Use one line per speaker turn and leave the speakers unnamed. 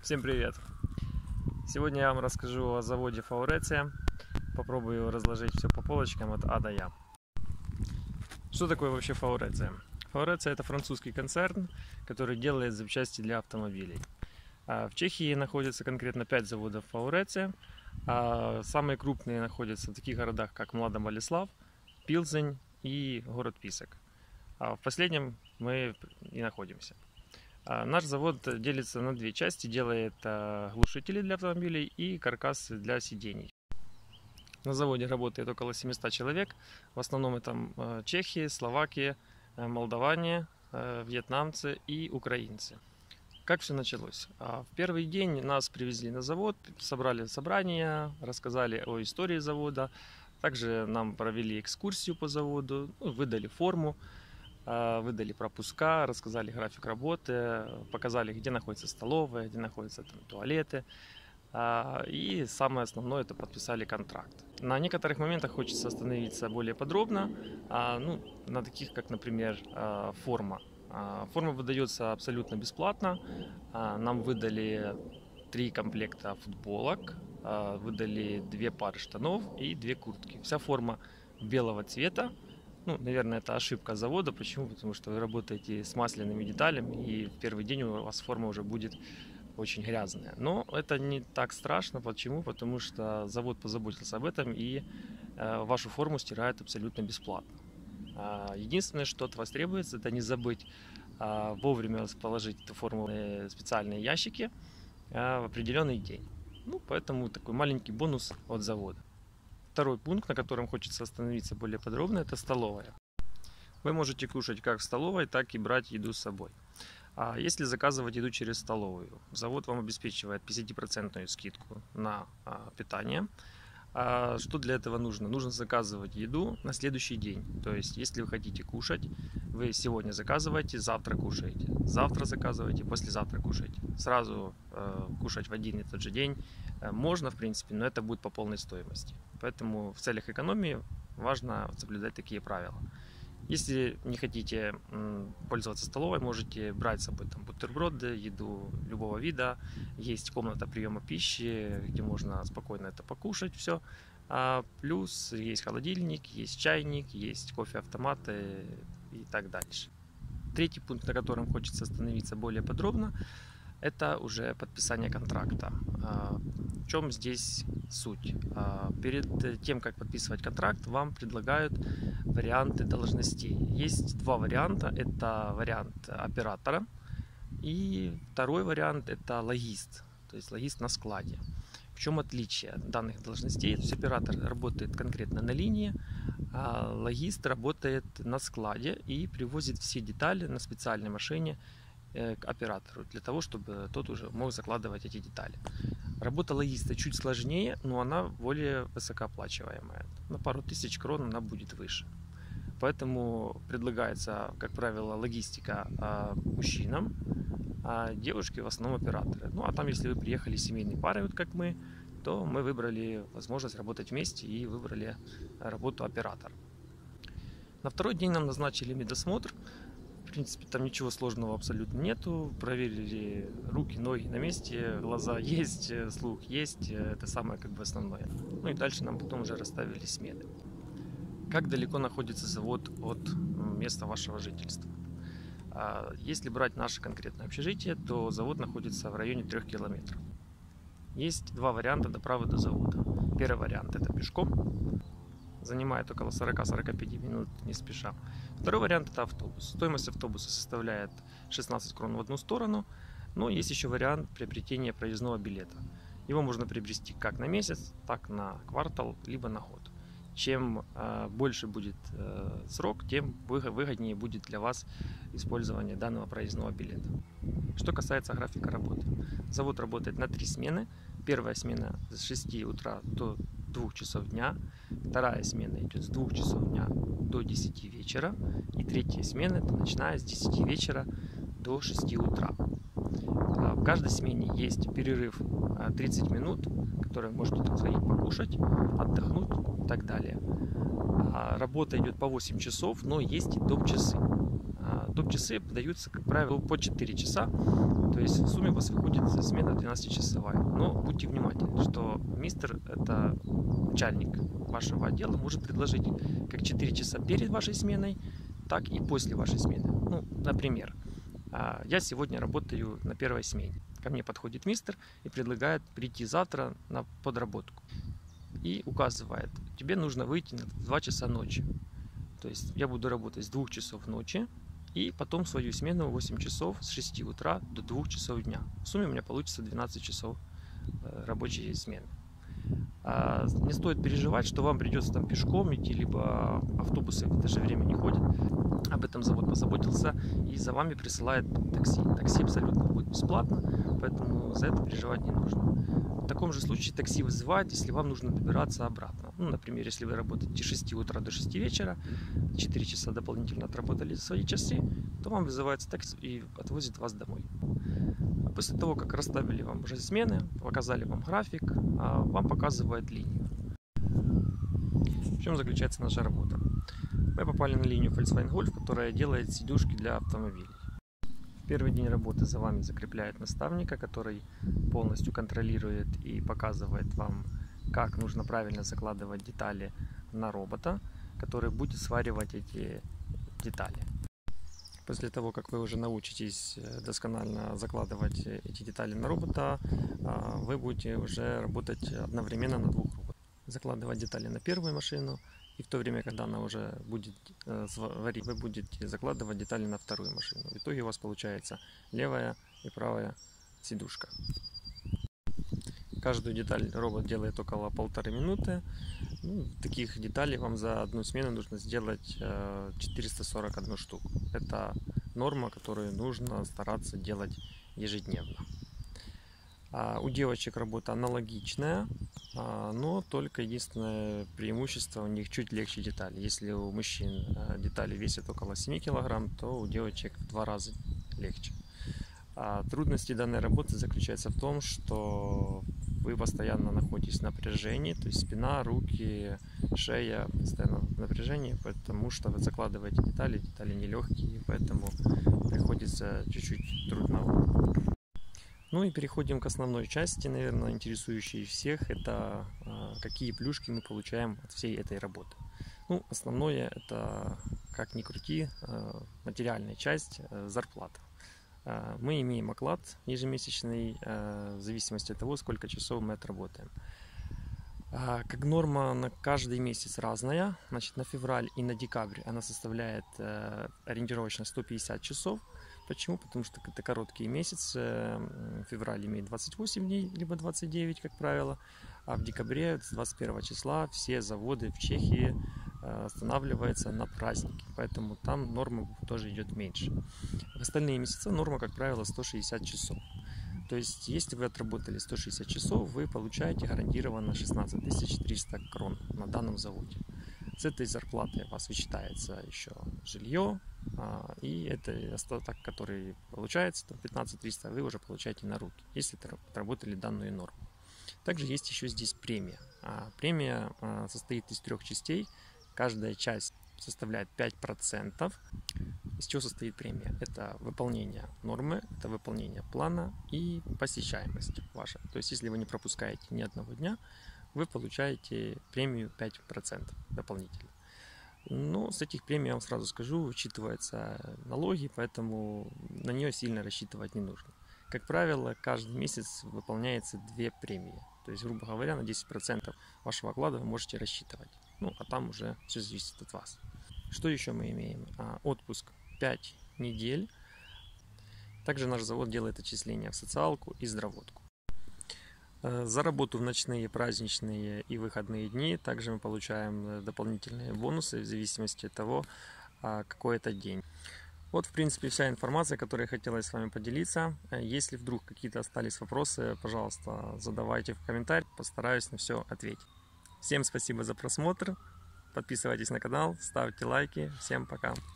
Всем привет! Сегодня я вам расскажу о заводе Фауреция. Попробую разложить все по полочкам от А до Я. Что такое вообще Фауреция? Фауреция — это французский концерн, который делает запчасти для автомобилей. В Чехии находится конкретно 5 заводов Фауреция. Самые крупные находятся в таких городах, как Младо-Болеслав, Пилзень и город Писок. В последнем мы и находимся. Наш завод делится на две части, делает глушители для автомобилей и каркасы для сидений. На заводе работает около 700 человек, в основном это чехи, словаки, молдаване, вьетнамцы и украинцы. Как все началось? В первый день нас привезли на завод, собрали собрание, рассказали о истории завода, также нам провели экскурсию по заводу, выдали форму. Выдали пропуска, рассказали график работы, показали, где находится столовая, где находятся туалеты. И самое основное — это подписали контракт. На некоторых моментах хочется остановиться более подробно, на таких, как, например, форма. Форма выдается абсолютно бесплатно. Нам выдали 3 комплекта футболок, выдали 2 пары штанов и 2 куртки. Вся форма белого цвета. Наверное, это ошибка завода. Почему? Потому что вы работаете с масляными деталями, и в первый день у вас форма уже будет очень грязная. Но это не так страшно. Почему? Потому что завод позаботился об этом, и вашу форму стирают абсолютно бесплатно. Единственное, что от вас требуется, это не забыть вовремя положить эту форму в специальные ящики в определенный день. Поэтому такой маленький бонус от завода. Второй пункт, на котором хочется остановиться более подробно, это столовая. Вы можете кушать как в столовой, так и брать еду с собой. Если заказывать еду через столовую, завод вам обеспечивает 50% скидку на питание. Что для этого нужно? Нужно заказывать еду на следующий день. То есть, если вы хотите кушать, вы сегодня заказываете, завтра кушаете. Завтра заказываете, послезавтра кушаете. Сразу кушать в один и тот же день можно, в принципе, но это будет по полной стоимости. Поэтому в целях экономии важно соблюдать такие правила. Если не хотите пользоваться столовой, можете брать с собой бутерброды, еду любого вида. Есть комната приема пищи, где можно спокойно это покушать все. Плюс есть холодильник, есть чайник, есть кофе-автоматы и так дальше. Третий пункт, на котором хочется остановиться более подробно, это уже подписание контракта. В чем здесь суть? Перед тем, как подписывать контракт, вам предлагают варианты должностей. Есть 2 варианта. Это вариант оператора и второй вариант — это логист, то есть логист на складе. В чем отличие данных должностей? То есть оператор работает конкретно на линии, а логист работает на складе и привозит все детали на специальной машине к оператору, для того, чтобы тот уже мог закладывать эти детали. Работа логиста чуть сложнее, но она более высокооплачиваемая. На пару тысяч крон она будет выше. Поэтому предлагается, как правило, логистика мужчинам, а девушки в основном операторы. А там, если вы приехали семейной парой, как мы, то мы выбрали возможность работать вместе и выбрали работу оператора. На второй день нам назначили медосмотр. В принципе, там ничего сложного абсолютно нету. Проверили руки, ноги на месте, глаза есть, слух есть. Это самое основное. И дальше нам потом уже расставили смены. Как далеко находится завод от места вашего жительства? Если брать наше конкретное общежитие, то завод находится в районе 3 километров. Есть 2 варианта доправы до завода. Первый вариант — это пешком. Занимает около 40-45 минут не спеша. Второй вариант — это автобус. Стоимость автобуса составляет 16 крон в одну сторону, но есть еще вариант приобретения проездного билета. Его можно приобрести как на месяц, так на квартал, либо на год. Чем больше будет срок, тем выгоднее будет для вас использование данного проездного билета. Что касается графика работы. Завод работает на 3 смены. Первая смена с 6 утра до 2 часов дня. Вторая смена идет с 2 часов дня до 10 вечера. И третья смена начиная с 10 вечера до 6 утра. В каждой смене есть перерыв 30 минут, который вы можете сходить покушать, отдохнуть и так далее. Работа идет по 8 часов, но есть и доп. Часы. Доп-часы подаются, как правило, по 4 часа, то есть в сумме у вас выходит смена 12-часовая. Но будьте внимательны, что мистер, это начальник вашего отдела, может предложить как 4 часа перед вашей сменой, так и после вашей смены. Ну, например, я сегодня работаю на первой смене. Ко мне подходит мистер и предлагает прийти завтра на подработку. И указывает, тебе нужно выйти на 2 часа ночи. То есть я буду работать с 2 часов ночи и потом свою смену 8 часов с 6 утра до 2 часов дня. В сумме у меня получится 12 часов рабочей смены. Не стоит переживать, что вам придется там пешком идти, либо автобусы в это же время не ходят. Об этом завод позаботился и за вами присылает такси. Такси абсолютно будет бесплатно, поэтому за это переживать не нужно. В таком же случае такси вызывает, если вам нужно добираться обратно. Ну, например, если вы работаете с 6 утра до 6 вечера, 4 часа дополнительно отработали свои часы, то вам вызывается такси и отвозит вас домой. После того, как расставили вам уже смены, показали вам график, вам показывает линию. В чем заключается наша работа? Мы попали на линию Volkswagen Golf, которая делает сидушки для автомобилей. В первый день работы за вами закрепляет наставника, который полностью контролирует и показывает вам, как нужно правильно закладывать детали на робота, который будет сваривать эти детали. После того, как вы уже научитесь досконально закладывать эти детали на робота, вы будете уже работать одновременно на 2 роботах. Закладывать детали на первую машину, и в то время, когда она уже будет варить, вы будете закладывать детали на вторую машину. В итоге у вас получается левая и правая сидушка. Каждую деталь робот делает около 1,5 минуты. Таких деталей вам за одну смену нужно сделать 441 штуку. Это норма, которую нужно стараться делать ежедневно. У девочек работа аналогичная, но только единственное преимущество, у них чуть легче детали. Если у мужчин детали весят около 7 кг, то у девочек в 2 раза легче. Трудности данной работы заключаются в том, что вы постоянно находитесь в напряжении, то есть спина, руки, шея постоянно в напряжении, потому что вы закладываете детали нелегкие, поэтому приходится чуть-чуть трудно. Ну и переходим к основной части, наверное, интересующей всех, это какие плюшки мы получаем от всей этой работы. Ну, основное это, как ни крути, материальная часть, зарплата. Мы имеем оклад ежемесячный в зависимости от того, сколько часов мы отработаем. Как норма на каждый месяц разная. Значит, на февраль и на декабрь она составляет ориентировочно 150 часов. Почему? Потому что это короткие месяцы. Февраль имеет 28 дней, либо 29, как правило. А в декабре, с 21 числа, все заводы в Чехии останавливаются на праздники. Поэтому там норма тоже идет меньше. В остальные месяца норма, как правило, 160 часов. То есть, если вы отработали 160 часов, вы получаете гарантированно 16 300 крон на данном заводе. С этой зарплаты у вас вычитается еще жилье, и это остаток, который получается, 15 300, вы уже получаете на руки, если отработали данную норму. Также есть еще здесь премия. Премия состоит из 3 частей. Каждая часть составляет 5%. Из чего состоит премия? Это выполнение нормы, это выполнение плана и посещаемость ваша. То есть, если вы не пропускаете ни одного дня, вы получаете премию 5% дополнительно. Но с этих премий, я вам сразу скажу, учитываются налоги, поэтому на нее сильно рассчитывать не нужно. Как правило, каждый месяц выполняется 2 премии. То есть, грубо говоря, на 10% вашего оклада вы можете рассчитывать. Ну, а там уже все зависит от вас. Что еще мы имеем? Отпуск 5 недель. Также наш завод делает отчисления в социалку и здравотку. За работу в ночные, праздничные и выходные дни также мы получаем дополнительные бонусы в зависимости от того, какой это день. Вот, в принципе, вся информация, которой я хотела с вами поделиться. Если вдруг какие-то остались вопросы, пожалуйста, задавайте в комментариях, постараюсь на все ответить. Всем спасибо за просмотр, подписывайтесь на канал, ставьте лайки, всем пока!